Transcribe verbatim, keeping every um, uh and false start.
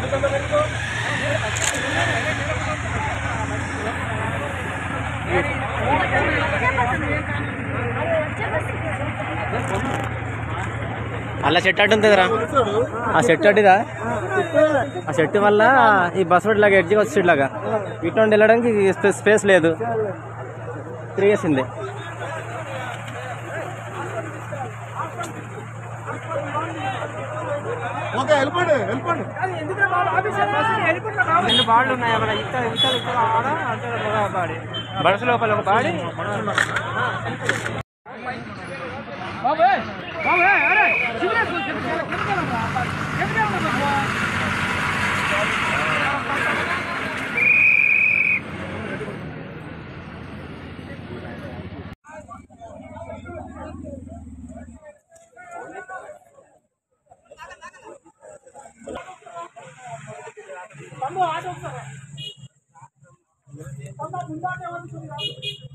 అలా చెట్టు అడ్డు ఉంటుందిరా, ఆ చెట్టు అడ్డుదా, ఆ చెట్టు వల్ల ఈ బస్ రోడ్ లాగా ఎడ్జిగా వచ్చి లాగా ఇటు నుండి వెళ్ళడానికి స్పేస్ లేదు, తిరిగేసింది. రెండు బాళ్ళు ఉన్నాయి అక్కడ, ఇక్కడ ఇక్కడ ఇక్కడ ఆడ అంటే ఒక బాడీ బడస లోపల ఒక బాడీ. ఆటో